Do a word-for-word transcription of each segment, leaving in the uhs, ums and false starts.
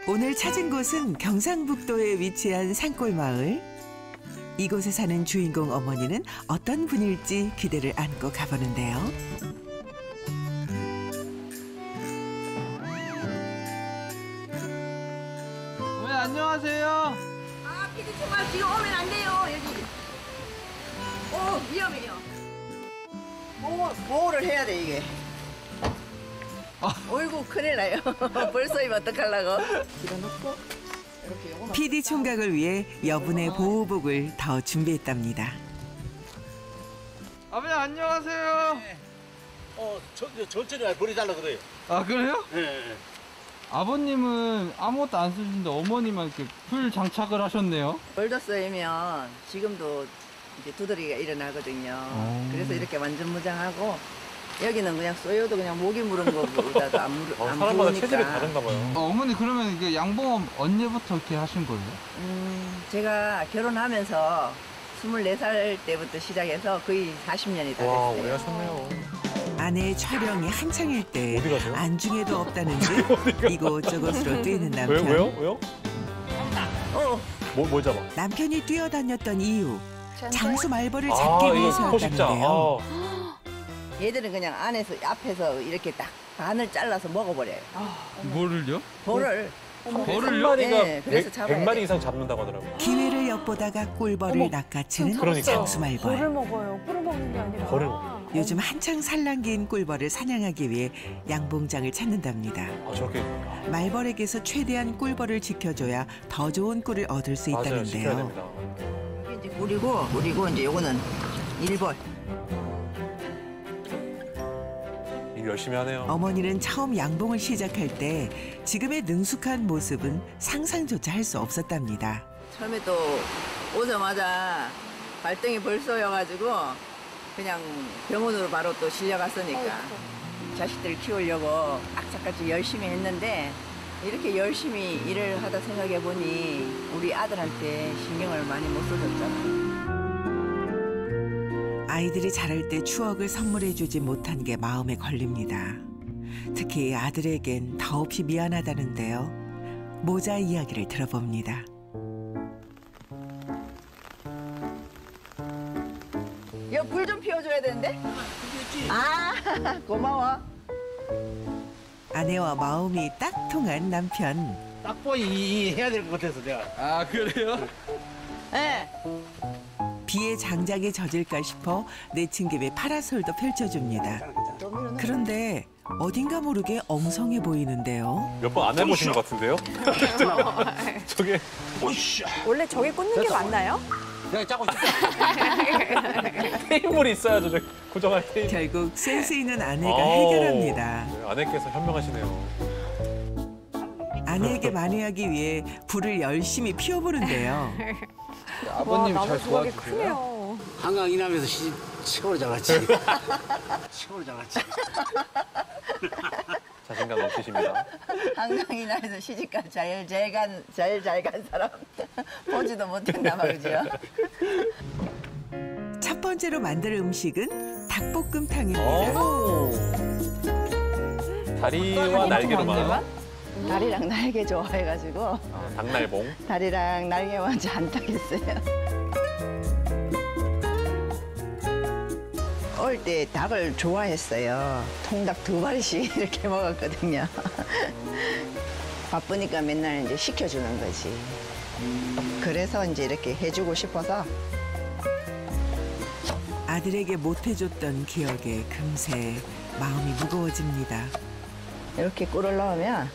오늘 찾은 곳은 경상북도에 위치한 산골 마을. 이곳에 사는 주인공 어머니는 어떤 분일지 기대를 안고 가보는데요. 어머니 안녕하세요. 아, 피디 정말 지금 오면 안 돼요, 여기. 오, 위험해요. 보호, 보호를 해야 돼, 이게. 아. 어이구, 큰일 나요. 벌써 이면 어떡하려고. 집어넣고, 이렇게 요거만. 피디 총각을 위해 여분의 보호복을 더 준비했답니다. 아버님 안녕하세요. 네. 어, 저, 저, 천천히 버리달라 그래요. 아 그래요? 예, 예. 아버님은 아무것도 안 쓰시는데 어머니만 이렇게 풀 장착을 하셨네요. 벌도 쏘이면 지금도 이제 두드리기가 일어나거든요. 오. 그래서 이렇게 완전 무장하고, 여기는 그냥 쏘여도 그냥 모기 물은 거보다도 안, 물, 어, 안 사람마다 부으니까. 체질이 다른가 봐요. 어, 어머니 그러면 이게 양봉업 언제부터 이렇게 하신 거예요? 음, 제가 결혼하면서 스물네 살 때부터 시작해서 거의 사십 년이 다 와, 됐어요. 오래 하셨네요. 아내의 촬영이 한창일 때 어디 가세요? 안중에도 없다는 듯 이곳저곳으로 뛰는 남편. 왜요? 왜요? 왜요? 어, 뭘, 뭘 잡아? 남편이 뛰어다녔던 이유. 장수 말벌을 잡기 아, 이거 포식자. 위해서였다는데요. 아, 얘들은 그냥 안에서 앞에서 이렇게 딱 반을 잘라서 먹어버려요. 뭐를요? 볼을. 한 벌을요? 마리가 네, 그래서 백, 잡아야 백 마리 돼. 이상 잡는다고 하더라고요. 기회를 엿보다가 꿀벌을 낚아채는 그러니까요. 장수 벌을 말벌. 먹어요. 꿀을 먹는 게 아니라. 벌을 먹어요. 요즘 한창 산란기인 꿀벌을 사냥하기 위해 양봉장을 찾는답니다. 아, 저렇게. 말벌에게서 최대한 꿀벌을 지켜줘야 더 좋은 꿀을 얻을 수 맞아요. 지켜야 있다는데요. 됩니다. 이게 이제 꿀이고, 꿀이고 이제 요거는 일벌. 일 열심히 하네요. 어머니는 처음 양봉을 시작할 때 지금의 능숙한 모습은 상상조차 할 수 없었답니다. 처음에 또 오자마자 발등이 벌써여가지고 그냥 병원으로 바로 또 실려갔으니까 자식들 키우려고 악착같이 열심히 했는데 이렇게 열심히 일을 하다 생각해 보니 우리 아들한테 신경을 많이 못 써줬잖아요. 아이들이 자랄 때 추억을 선물해주지 못한 게 마음에 걸립니다. 특히 아들에겐 더없이 미안하다는데요. 모자 이야기를 들어봅니다. 이거 불 좀 피워줘야 되는데? 아, 고마워. 아내와 마음이 딱 통한 남편. 딱 보이 해야 될 것 같아서 내가. 아 그래요? 네. 비에 장작이 젖을까 싶어 내친 김에 파라솔도 펼쳐줍니다. 그런데 어딘가 모르게 엉성해 보이는데요. 몇 번 안 해보신 것 같은데요? 저게. 원래 저게 꽂는 게 맞나요? 내가 짜고 싶어. 테이블이 있어야죠. 저 고정할 테이블. 결국 센스 있는 아내가 아우, 해결합니다. 네, 아내께서 현명하시네요. 아내에게 만회하기 위해 불을 열심히 피워보는데요. 아버님 와, 잘 나무 조각이 도와주세요? 크네요. 한강 이남에서 시집 최고로 잘났지. 최고로 잘났지. 자신감 없으십니다. 한강이 나에서 시집간 제일 잘 간, 제일 잘 간 사람 보지도 못했나 봐, 그죠? 첫 번째로 만들 음식은 닭볶음탕입니다. 오. 다리와 날개로 많아. 다리랑 날개 좋아해가지고 아, 닭날봉. 다리랑 날개만 잔뜩했어요. 어릴 때 닭을 좋아했어요. 통닭 두 마리씩 이렇게 먹었거든요. 바쁘니까 맨날 이제 시켜주는 거지. 그래서 이제 이렇게 해주고 싶어서. 아들에게 못해줬던 기억에 금세 마음이 무거워집니다. 이렇게 꿀을 넣으면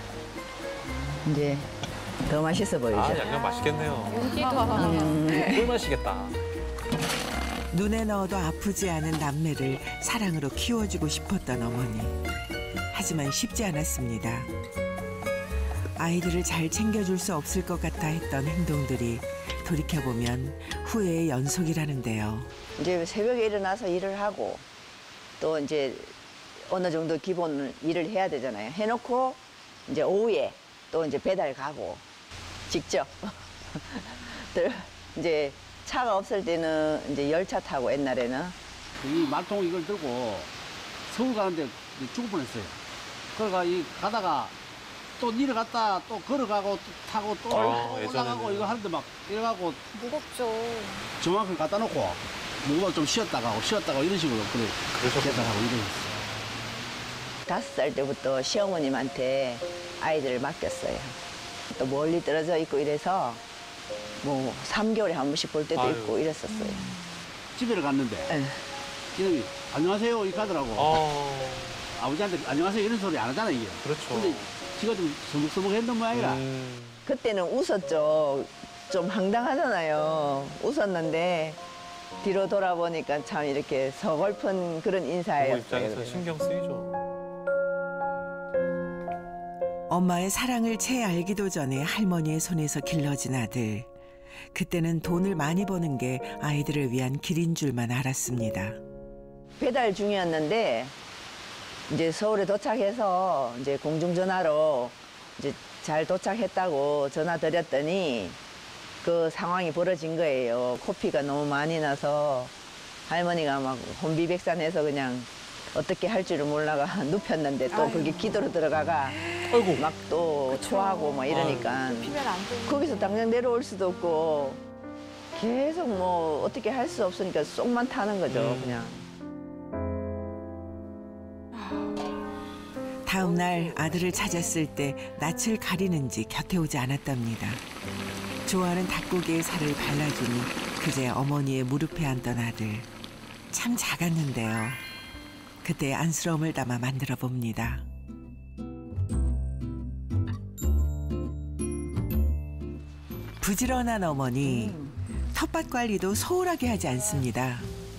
이제 더 맛있어 보이죠? 아, 양념 맛있겠네요. 음, 꿀맛이겠다. 눈에 넣어도 아프지 않은 남매를 사랑으로 키워주고 싶었던 어머니. 하지만 쉽지 않았습니다. 아이들을 잘 챙겨줄 수 없을 것 같아 했던 행동들이 돌이켜보면 후회의 연속이라는데요. 이제 새벽에 일어나서 일을 하고 또 이제 어느 정도 기본 일을 해야 되잖아요. 해놓고 이제 오후에 또 이제 배달 가고 직접 또 이제 차가 없을 때는 이제 열차 타고 옛날에는 이 말통 이걸 들고 서울 가는데 죽을 뻔했어요. 그러니까 이 가다가 또 내려갔다 또 걸어가고 또 타고 또 아, 올라가고 예전에는. 이거 하는데 막 이래가고 무겁죠. 저만큼 갖다 놓고 누가 좀 쉬었다가 하고 쉬었다가 하고 이런 식으로 그래 그러셨군요. 하고 이런. 다섯 살 때부터 시어머님한테 아이들을 맡겼어요. 또 멀리 떨어져 있고 이래서 뭐 삼 개월에 한 번씩 볼 때도 아유. 있고 이랬었어요. 집에를 갔는데 예. 이놈이 안녕하세요 이렇게 하더라고. 어, 아버지한테 안녕하세요 이런 소리 안 하잖아 이게. 그렇죠. 근데 지가 좀 서먹서먹했던 모양이라. 음, 그때는 웃었죠. 좀 황당하잖아요. 웃었는데 뒤로 돌아보니까 참 이렇게 서글픈 그런 부모 인사였어요. 입장에서 그래서. 신경 쓰이죠. 엄마의 사랑을 채 알기도 전에 할머니의 손에서 길러진 아들. 그때는 돈을 많이 버는 게 아이들을 위한 길인 줄만 알았습니다. 배달 중이었는데 이제 서울에 도착해서 이제 공중전화로 이제 잘 도착했다고 전화 드렸더니 그 상황이 벌어진 거예요. 코피가 너무 많이 나서 할머니가 막 혼비백산해서 그냥 어떻게 할 줄을 몰라가 눕혔는데 또 아유. 그게 기도로 들어가가 아이고. 막 또 초하고 막 이러니까 피면 안 되는. 거기서 당장 내려올 수도 없고 계속 뭐 어떻게 할 수 없으니까 쏙만 타는 거죠, 음. 그냥. 다음 날 아들을 찾았을 때 낯을 가리는지 곁에 오지 않았답니다. 좋아하는 닭고기에 살을 발라주니 그제 어머니의 무릎에 앉던 아들. 참 작았는데요. 그때 안쓰러움을 담아 만들어 봅니다. 부지런한 어머니, 텃밭 관리도 소홀하게 하지 않습니다.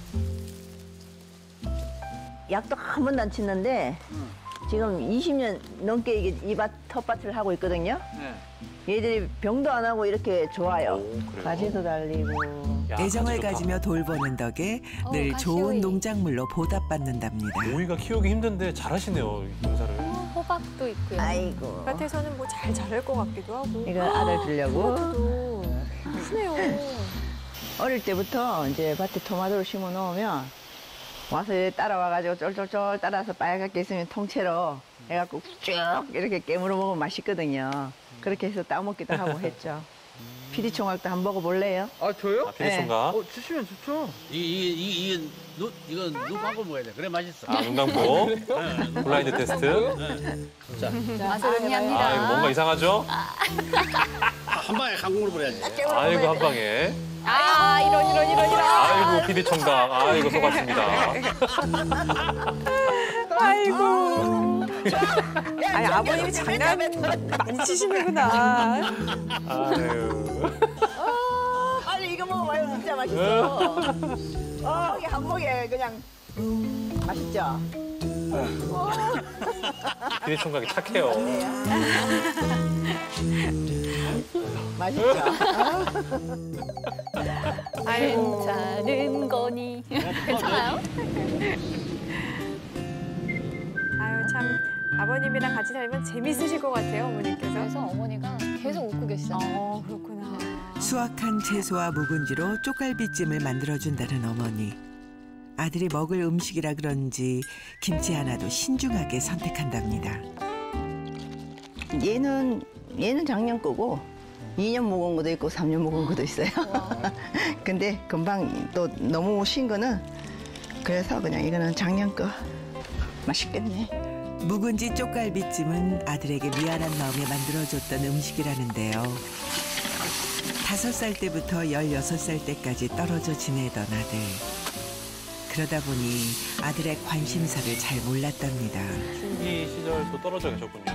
약도 한 번도 안 치는데 지금 이십 년 넘게 이게 이 밭 텃밭을 하고 있거든요. 네. 얘들이 병도 안 하고 이렇게 좋아요. 오, 그래요? 가지도 달리고. 야, 애정을 가지 좋다. 가지며 돌보는 덕에 어, 늘 가시오이. 좋은 농작물로 보답받는답니다. 오이가 키우기 힘든데 잘하시네요, 이 농사를. 호박도 있고요. 아이고. 밭에서는 뭐 잘 자랄 것 같기도 하고. 이거 아들 주려고. 토마토도 크네요. 어릴 때부터 이제 밭에 토마토를 심어 놓으면 와서 여기 따라와가지고 쫄쫄쫄 따라서 빨갛게 있으면 통째로 해갖고 쭉 이렇게 깨물어 먹으면 맛있거든요. 그렇게 해서 따먹기도 하고 했죠. 피리총각도 한번 먹어볼래요? 아 저요? 아, 피리총각. 어 주시면 좋죠. 이게 이게 이게 눈 이건 눈 감고 먹어야 돼. 그래 맛있어. 아, 눈감고. 블라인드 테스트. 맛을 의미합니다. 아, 이거 뭔가 이상하죠? 한 방에 강국으로 버려야지. 아이고, 한 방에. 아, 이런, 이런, 이런, 이런. 아이고, 피디총각. 아이고, 속았습니다. 아이고. 아니, 아버님이 장난 많이 치시는구나. 아유. 아니 이거 먹어봐요. 진짜 맛있어. 어, 이게 한 목에 그냥 맛있죠? 피디총각이 착해요. 맛있죠? 괜찮은 거니. 괜찮아요? 아유, 참. 아버님이랑 같이 살면 재밌으실 것 같아요, 어머님께서. 그래서 어머니가 계속 웃고 계시잖아요. 어, 그렇구나. 수확한 채소와 묵은지로 쪽갈비찜을 만들어준다는 어머니. 아들이 먹을 음식이라 그런지 김치 하나도 신중하게 선택한답니다. 얘는 얘는 작년 거고 이 년 묵은 것도 있고 삼 년 묵은 것도 있어요. 근데 금방 또 너무 신 거는 그래서 그냥 이거는 작년 거. 맛있겠네. 묵은지 쪽갈비찜은 아들에게 미안한 마음에 만들어줬던 음식이라는데요. 다섯 살 때부터 열여섯 살 때까지 떨어져 지내던 아들. 그러다 보니 아들의 관심사를 잘 몰랐답니다. 춘기 시절도 떨어져 계셨군요.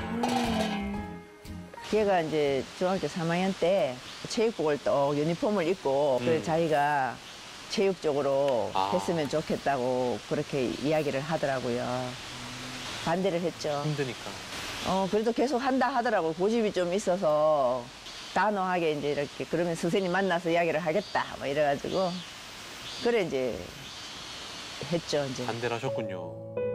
걔가 이제 중학교 삼 학년 때 체육복을 또 유니폼을 입고 음. 그래 자기가 체육 쪽으로 아. 했으면 좋겠다고 그렇게 이야기를 하더라고요. 반대를 했죠. 힘드니까. 어, 그래도 계속 한다 하더라고. 고집이 좀 있어서 단호하게 이제 이렇게 그러면 선생님 만나서 이야기를 하겠다. 뭐 이래가지고. 그래 이제 했죠, 이제. 반대를 하셨군요.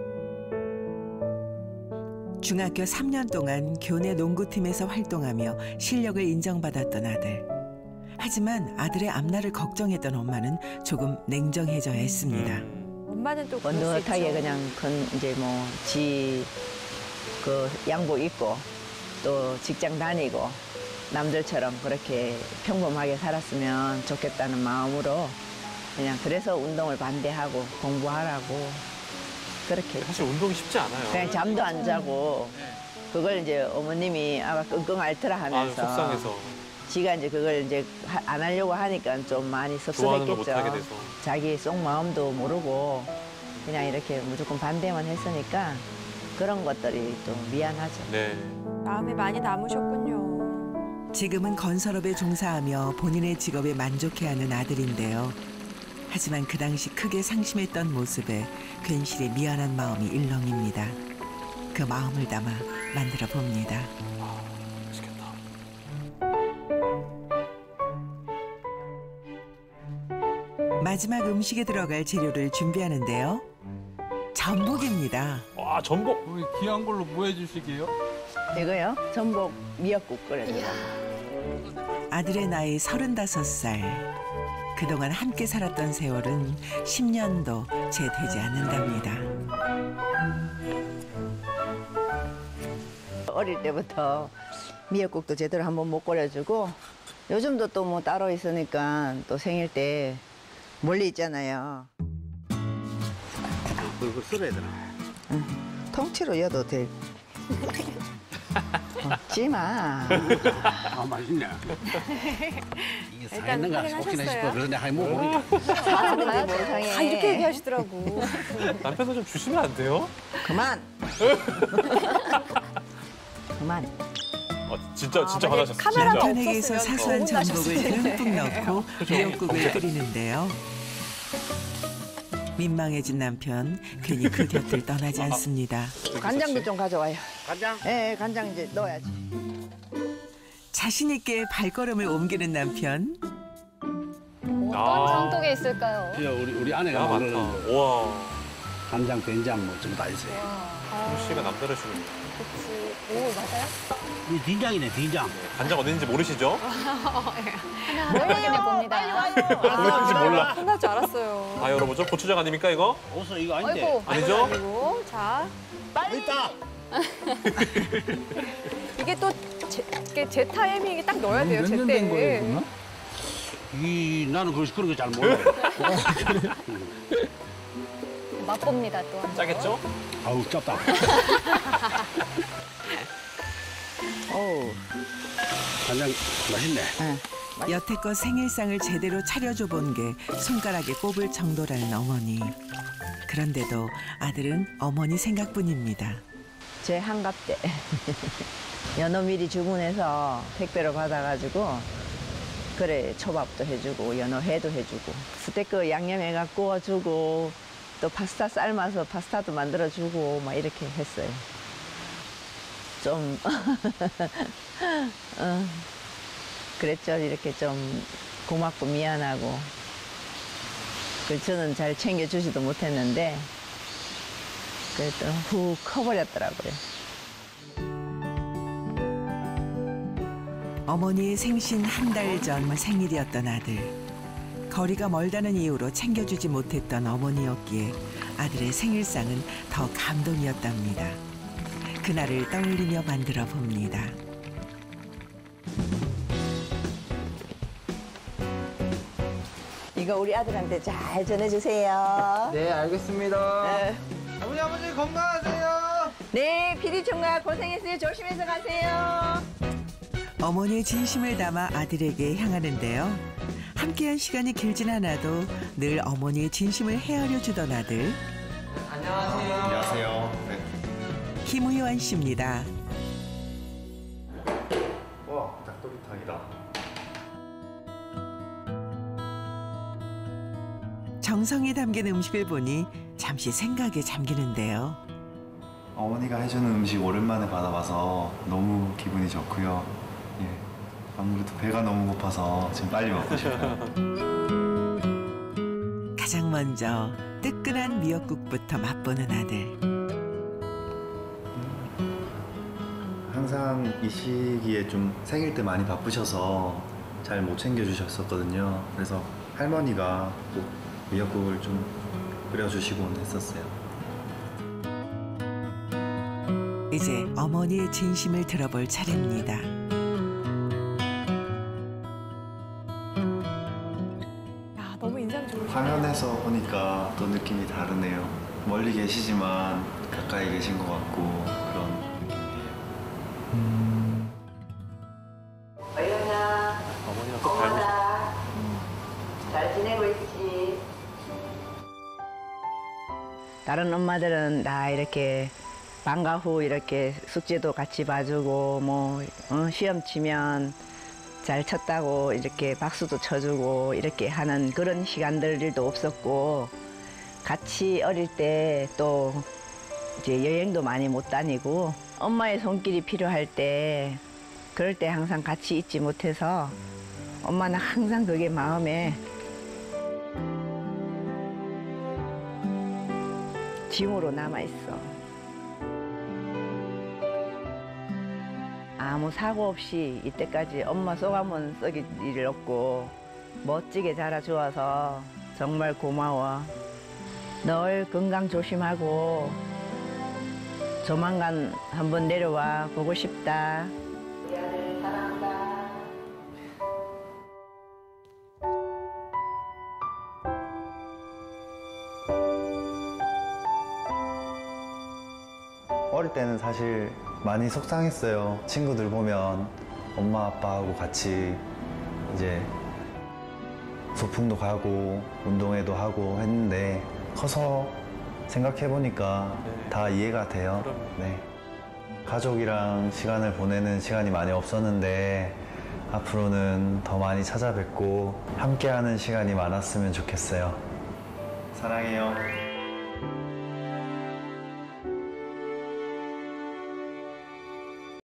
중학교 삼 년 동안 교내 농구팀에서 활동하며 실력을 인정받았던 아들. 하지만 아들의 앞날을 걱정했던 엄마는 조금 냉정해져야 했습니다. 음. 엄마는 또 그럴 수 원동하게 있죠. 그냥 건 이제 뭐 지 그 양복 입고 또 직장 다니고 남들처럼 그렇게 평범하게 살았으면 좋겠다는 마음으로 그냥 그래서 운동을 반대하고 공부하라고 그렇게 사실 운동이 쉽지 않아요. 그냥 잠도 안 자고 그걸 이제 어머님이 아마 끙끙 앓더라 아, 하면서 속상해서. 지가 이제 그걸 이제 하- 안 하려고 하니까 좀 많이 좋아하는 걸 섭섭했겠죠. 못하게 돼서. 자기 속 마음도 모르고 그냥 이렇게 무조건 반대만 했으니까 그런 것들이 또 미안하죠. 네. 마음에 많이 남으셨군요. 지금은 건설업에 종사하며 본인의 직업에 만족해하는 아들인데요. 하지만 그 당시 크게 상심했던 모습에 괜시리 미안한 마음이 일렁입니다. 그 마음을 담아 만들어 봅니다. 아, 맛있겠다. 마지막 음식에 들어갈 재료를 준비하는데요. 전복입니다. 와, 전복. 우리 귀한 걸로 뭐 해주시게요? 이거요? 전복 미역국 끓여줘요. 아들의 나이 서른다섯 살. 그동안 함께 살았던 세월은 십 년도 채 되지 않는답니다. 어릴 때부터 미역국도 제대로 한번 못 끓여주고 요즘도 또 뭐 따로 있으니까 또 생일 때 멀리 있잖아요. 그걸 썰어야 되나? 통째로 여도 돼. 먹지 마. 아, 맛있네. 이게 일단 살있는가 확인하셨어요? 혹시나 싶어. 그런데 하이 먹어보니까. 사람들이 뭐 이상해. 다 이렇게 얘기하시더라고. 남편도 좀 주시면 안 돼요? 그만. 그만. 아, 진짜, 진짜 아, 화나셨어요. 카메라가 진짜. 남편에게서 없었으면 사소한 더 전복을 혼나셨을 듬뿍 넣고 미역국을 끓이는데요. 민망해진 남편 괜히 그 곁을 떠나지 않습니다. 간장도 좀 가져와요. 간장? 예, 간장 이제 넣어야지. 자신 있게 발걸음을 옮기는 남편. 어떤 아. 장독에 있을까요? 저 우리 우리 아내가 야, 만드는 많다. 거. 우와. 간장, 된장 뭐 전부 다 있어요. 성우 씨가 남다르시군요. 그치. 오, 맞아요? 이 된장이네, 된장. 간장 어딘지 모르시죠? 하나 확인해 봅니다. 어딘지 몰라. 끝날 줄 알았어요. 다 열어보죠. 고추장 아닙니까, 이거? 어서 이거 아닌데. 아이고. 아니죠? 그리고 자, 있다. 이게 또 제, 이게 제 타이밍이 딱 넣어야 돼요, 제 음, 몇년 된 거예요, 때. 그러면? 이 나는 그 그런 거 잘 몰라. 맛봅니다, 또. 한번. 짜겠죠? 아우 짭다. 어우, 간장 맛있네. 예. 여태껏 생일상을 제대로 차려줘 본 게 손가락에 꼽을 정도라는 어머니. 그런데도 아들은 어머니 생각뿐입니다. 제 한갑 때 연어 미리 주문해서 택배로 받아가지고 그래 초밥도 해주고 연어 회도 해주고 스테이크 양념해가 구워주고 또 파스타 삶아서 파스타도 만들어주고 막 이렇게 했어요. 좀 어, 그랬죠. 이렇게 좀 고맙고 미안하고 그 저는 잘 챙겨주지도 못했는데 그래도 훅 커버렸더라고요. 어머니의 생신 한 달 전 생일이었던 아들. 거리가 멀다는 이유로 챙겨주지 못했던 어머니였기에 아들의 생일상은 더 감동이었답니다. 그날을 떠올리며 만들어 봅니다. 이거 우리 아들한테 잘 전해주세요. 네, 알겠습니다. 네, 아버지, 아버지 건강하세요. 네 피디 총각 고생했어요. 조심해서 가세요. 어머니의 진심을 담아 아들에게 향하는데요. 함께한 시간이 길진 않아도 늘 어머니의 진심을 헤아려 주던 아들. 안녕하세요. 네. 김의환 씨입니다. 와, 닭도리탕이다. 정성이 담긴 음식을 보니 잠시 생각에 잠기는데요. 어머니가 해주는 음식 오랜만에 받아봐서 너무 기분이 좋고요. 예. 아무래도 배가 너무 고파서 지금 빨리 먹고 싶어요. 가장 먼저 뜨끈한 미역국부터 맛보는 아들. 항상 이 시기에 좀 생일 때 많이 바쁘셔서 잘 못 챙겨주셨었거든요. 그래서 할머니가 꼭 미역국을 좀 끓여주시곤 했었어요. 이제 어머니의 진심을 들어볼 차례입니다. 야, 너무 인상 좋으시네요. 화면에서 보니까 또 느낌이 다르네요. 멀리 계시지만 가까이 계신 것 같고 그런 느낌이에요. 얼른아, 어머니가 꼭 닮으셨 잘 지내고 있지? 다른 엄마들은 다 이렇게 방과 후 이렇게 숙제도 같이 봐주고 뭐 어, 시험 치면 잘 쳤다고 이렇게 박수도 쳐주고 이렇게 하는 그런 시간들도 없었고, 같이 어릴 때 또 이제 여행도 많이 못 다니고 엄마의 손길이 필요할 때 그럴 때 항상 같이 있지 못해서 엄마는 항상 그게 마음에 짐으로 남아있어. 아무 사고 없이 이때까지 엄마 속 한번 썩일 일 없고 멋지게 자라주어서 정말 고마워. 널 건강 조심하고 조만간 한번 내려와 보고 싶다. 우리 아들 사랑한다. 어릴 때는 사실 많이 속상했어요. 친구들 보면 엄마 아빠하고 같이 이제 소풍도 가고 운동회도 하고 했는데 커서 생각해보니까 네. 다 이해가 돼요. 그럼요. 네. 가족이랑 시간을 보내는 시간이 많이 없었는데 앞으로는 더 많이 찾아뵙고 함께하는 시간이 많았으면 좋겠어요. 사랑해요.